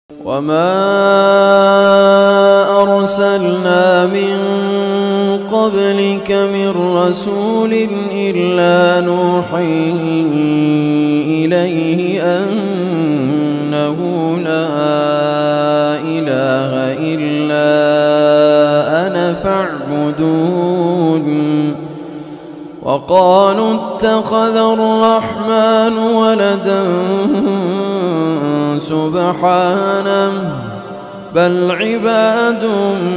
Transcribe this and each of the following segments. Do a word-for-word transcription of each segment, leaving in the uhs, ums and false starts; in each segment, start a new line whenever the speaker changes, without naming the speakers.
وما أرسلنا من قبلك من رسول إلا نوحي إليه أنه لا إله إلا أنا فاعبدون. وقالوا اتخذ الرحمن ولدا سبحانه بل عباد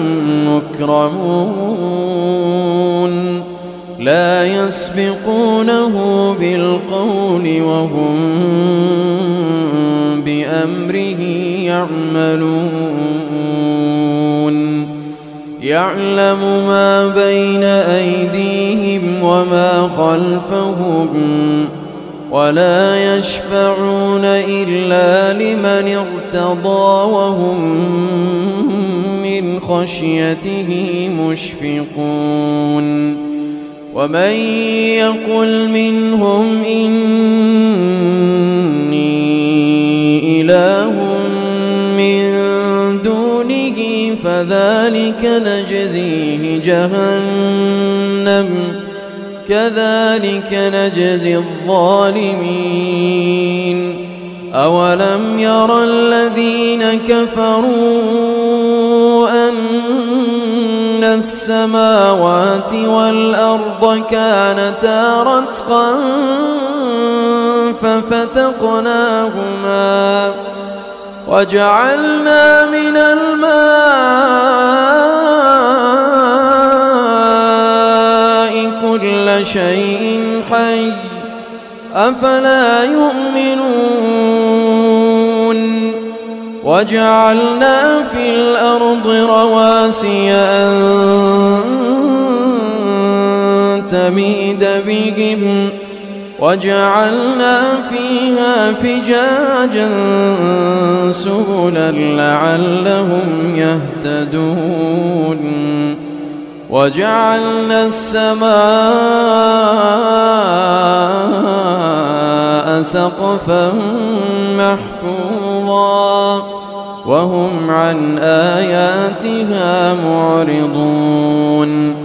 مكرمون لا يسبقونه بالقول وهم بأمره يعملون. يعلم ما بين أيديهم وما خلفهم ولا يشفعون إلا لمن ارتضى وهم من خشيته مشفقون. ومن يقل منهم إني إله من دونه فذلك نجزيه جهنم كذلك نجزي الظالمين. أولم يرى الذين كفروا أن السماوات والأرض كانتا رتقا ففتقناهما وجعلنا من الماء كل شيء حي أفلا يؤمنون. وجعلنا في الأرض رواسي أن تميد بهم وجعلنا فيها فجاجا سبلا لعلهم يهتدون. وجعلنا السماء سقفا محفوظا وهم عن آياتها معرضون.